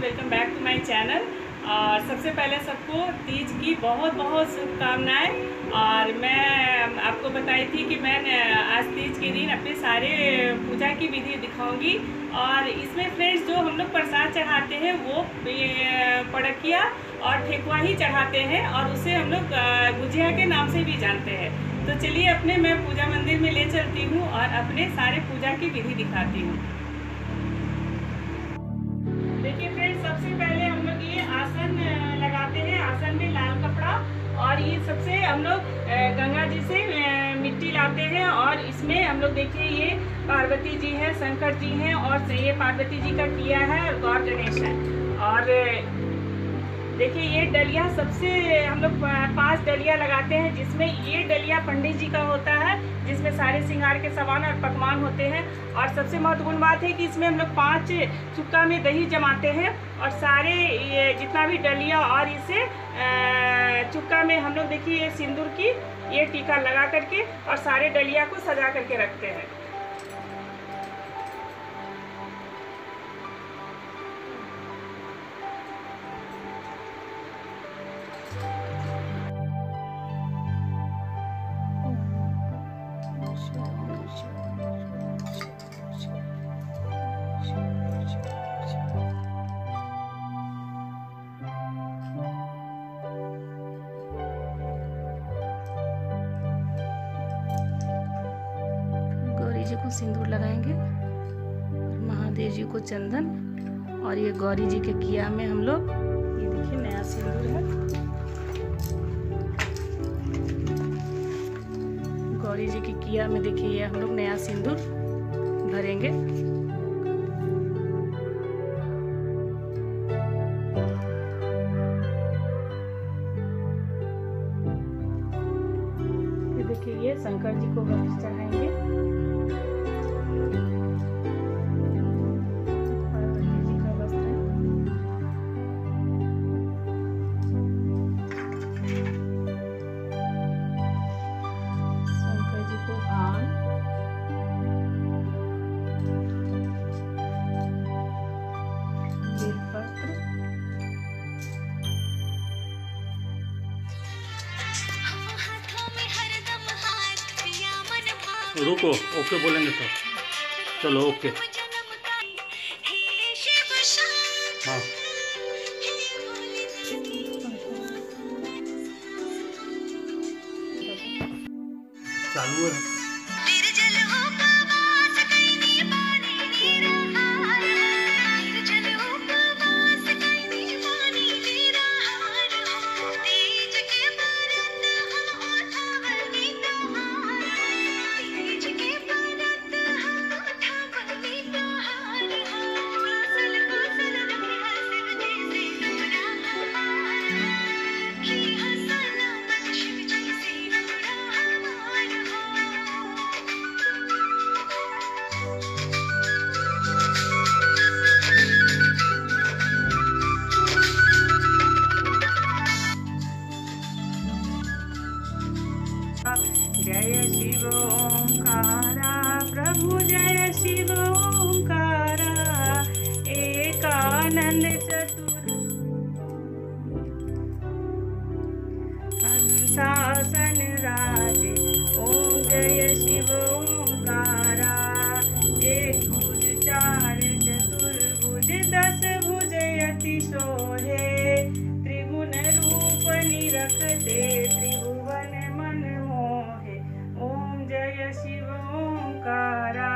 Welcome back to my channel. और सबसे पहले सबको तीज की बहुत बहुत शुभकामनाएं। और मैं आपको बताई थी कि मैं आज तीज के दिन अपने सारे पूजा की विधि दिखाऊंगी। और इसमें फ्रेंड्स जो हम लोग प्रसाद चढ़ाते हैं वो पड़किया और ठेकुआ ही चढ़ाते हैं, और उसे हम लोग गुजिया के नाम से भी जानते हैं। तो चलिए अपने मैं पूजा मंदिर में ले चलती हूँ और अपने सारे पूजा की विधि दिखाती हूँ। देखिए फ्रेंड्स, सबसे पहले हम लोग ये आसन लगाते हैं। आसन में लाल कपड़ा, और ये सबसे हम लोग गंगा जी से मिट्टी लाते हैं। और इसमें हम लोग देखिए ये पार्वती जी हैं, शंकर जी हैं, और ये पार्वती जी का किया है और गौर गणेश है। और देखिए ये डलिया सबसे हम लोग 5 डलिया लगाते हैं, जिसमें ये डलिया पंडित जी का होता है, जिसमें सारे श्रृंगार के सामान और पकवान होते हैं। और सबसे महत्वपूर्ण बात है कि इसमें हम लोग 5 चुक्का में दही जमाते हैं, और सारे ये जितना भी डलिया और इसे चुक्का में हम लोग देखिए ये सिंदूर की ये टीका लगा करके और सारे डलिया को सजा करके रखते हैं। जी को सिंदूर लगाएंगे, और महादेव जी को चंदन, और ये गौरी जी के किया में हम लोग ये देखिए नया सिंदूर है। गौरी जी के किया में देखिए ये हम लोग नया सिंदूर भरेंगे। देखिए ये शंकर जी को वस्त्र चढ़ाएंगे। रुको, ओके बोलेंगे तो चलो ओके। हाँ चालू है। जय शिव ओंकारा प्रभु, जय शिव ओंकारा एकानंद चतुर हंसासन राजे। ओम जय शिव ओंकारा एक भुज 4 चतुर्भुज 10 भुज अति शोभे। त्रिगुण रूप निरखते त्रिभुवन मन मोहे। ओम जय शिव ओंकारा।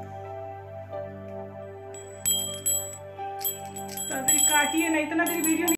तो काटिए नहीं, इतना देर वीडियो